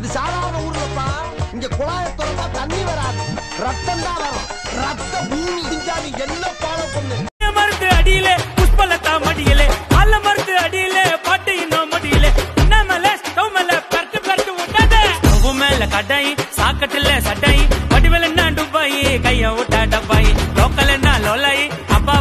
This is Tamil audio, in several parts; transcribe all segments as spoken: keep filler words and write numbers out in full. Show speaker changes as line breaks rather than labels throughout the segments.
இது சாதாரண ஊர்லப்பா. இங்க குழாய திறந்தா தண்ணி வராது, ரத்தம் தான் வரும். ரத்த பூமி இஞ்சாமி என்ன பாடம் பண்ணு.
மருந்து அடியிலே புஷ்பலதா மடியிலே கால மருந்து அடியிலே பாட்டு இன்னும் மடியிலே நம்மல ஸ்டவ் மேல பர்த்து பர்த்து விட்டாத ஸ்டவ் மேல கடாய் சாக்கட்டுல சட்டாய் வடிவல என்ன டுபாய் கைய விட்டா டப்பாய் லோக்கல் என்ன லோலாய் அப்பா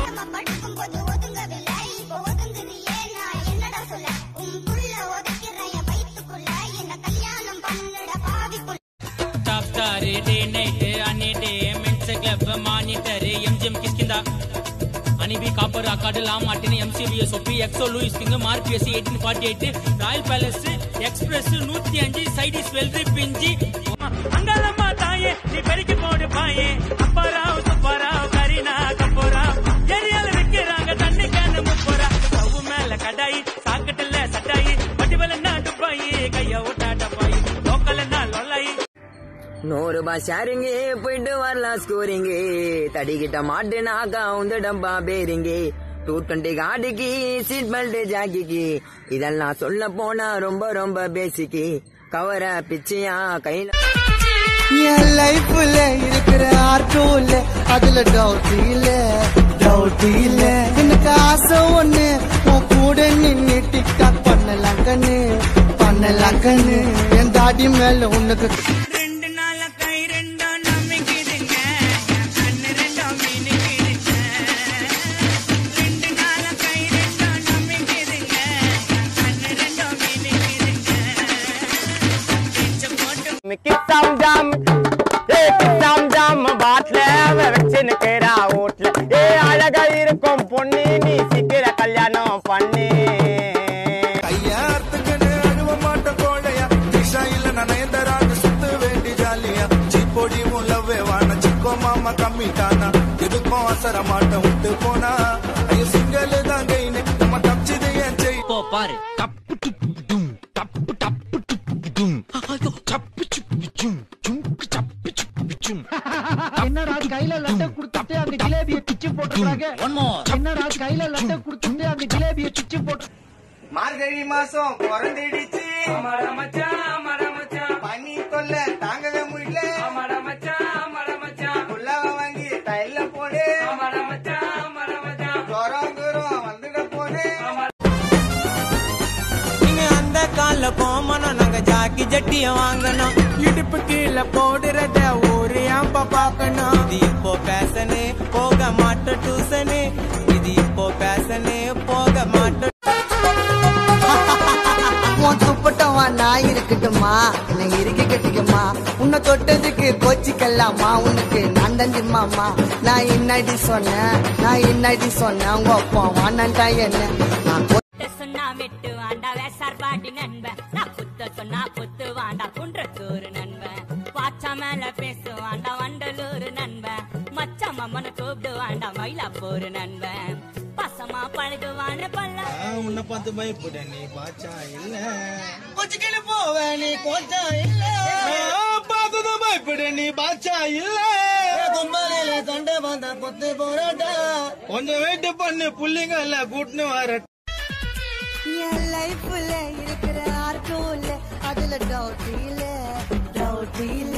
டாப் ஸ்டார் டே நைட் அன்னி day men's club monitor MGM Kishkinta அனிபி காப்பர் அக்காடலாம் மார்டின் எம்சிபிஎஸ் ஒப்பி எக்ஸோ லூயிஸ் கிங் மார்பிஎஸ் eighteen forty eight royal palace express நூத்தி அஞ்சு சைடிஸ் வெல்ரி பிஞ்சி அங்கலம்மா தாயே நீ பெருக்கி போடு பாயே அப்பாராவ் சுப்பாராவ் கரீனா கப்போராவ் ஏரியால விற்கிறாங்க தண்ணி கேன்னு முப்போரா ஸ்டவ் மேல கடாய் சாக்கட்டுல சட்டாய் வடிவல என்ன டுப்பாய் கைய ஓட்டா டப்பாய் லோக்கல் என்ன லொல்லாய்
நூறு ரூபாய் ஷேரிங்க போயிட்டு வரலாம் ஸ்கோரிங்க தடிக்கிட்ட மாட்டுனாக்கா உந்த டப்பா பேரிங்க டூ டுவெண்ட்டி காடிக்கு சீட் பெல்ட் ஜாக்கிக்கு இதெல்லாம் சொல்ல போனா ரொம்ப ரொம்ப பேசிக்கு கவர பிச்சியா கையில
என் லைஃப்ல இருக்கிற ஆர்ட்டும் இல்ல அதுல டவுட் இல்ல டவுட் இல்ல எனக்கு ஆசை ஒண்ணு உன் கூட நின்னு டிக்டாக் பண்ணலாம் கண்ணு பண்ணலாம் கண்ணு என் தாடி மேல உனக்கு
கிட்டாம் ஜாம் ஏ கிட்டாம் ஜாம் பாட்ல வச்சுன்னு கேரா ஓட்ல ஏ அழகா இருக்கும் பொண்ணு நீ சீக்கிர கல்யாணம் பண்ணி
கையாத்துக்குன்னு அழுவ மாட்ட கோழையா திஷா இல்ல நனையந்தரான்னு சுத்து வேண்டி ஜாலியா சிப்பொடி முல்லவே வான சிக்கோ மாமா கம்மிட்டானா எதுக்கும் அவசர மாட்ட விட்டு போனா ஐயோ சிங்கல் தான் கைனு நம்ம தப்பிச்சது ஏன் செய்
போ பாரு டப்பு டுப்பு டும் டப்பு டப்பு டுப்பு டும் ஐயோ டப்பு டுப்பு டும் டும் டப்பு டுப்பு டும்
என்னடா கையில லட்ட குடுத்துட்டு அந்த ஜிலேபியை பிச்சு போட்டுறாங்க என்னடா கையில லட்ட குடுத்துட்டு அந்த ஜிலேபியை பிச்சு போட்டு
மார்கழி மாசம் பிறந்திடுச்சு
அமர மச்சான் அமர மச்சான்
பனி தொல்ல தாங்கவே முடியல
அமர மச்சான் அமர மச்சான்
புல்லாவ வாங்கி தைல போடு
அமர மச்சான் அமர மச்சான்
ஜோரம் குரம் வந்துட போடு
நீங்க அந்த கால போமனும் நாங்க ஜாக்கி ஜட்டிய வாங்கணும் இடுப்பு கீழே போடுறத ஒரு ஏம்பா பாக்கணும் இது இப்போ பேசனே போக மாட்டோம் டியூசனே இது இப்போ பேசனே போக மாட்டோம்
துப்பட்டவா நான் இருக்கட்டுமா என்ன இறுக்கி கட்டிக்கமா உன்னை தொட்டதுக்கு கோச்சிக்கலாமா உனக்கு நான் தஞ்சிமாமா நான் என்னடி சொன்னேன் நான் என்னடி சொன்னேன் உங்க அப்பா வாண்டா என்ன நான்
சொன்னா வெட்டு வாண்டா வேசார் பாட்டி நண்பன் நான் குத்த சொன்னா குத்து வாண்டா குன்றத்தூர் நண்பன் வாச்சா மேல பேசுவாண்டா வண்டலூர் நண்பன் மச்சா மம்மனை கூப்பிடு வாண்டா மயிலாப்பூர் நண்பன் பசமா பழகுவான பல்ல
உன்னை பார்த்து பயப்பட நீ பாச்சா இல்ல
கொஞ்சம் போவ நீ கொஞ்சம் இல்ல
பார்த்ததும் பயப்பட நீ பாச்சா இல்ல
கும்பலில சண்டை வந்தா கொத்து போராட்டா
கொஞ்சம் வெயிட் பண்ணு புள்ளிங்க இல்ல கூட்டுன்னு வர
என் லைஃப்ல இருக்கிற ஆர்ட்டும் இல்ல அதுல டவுட் இல்ல டவுட் இல்ல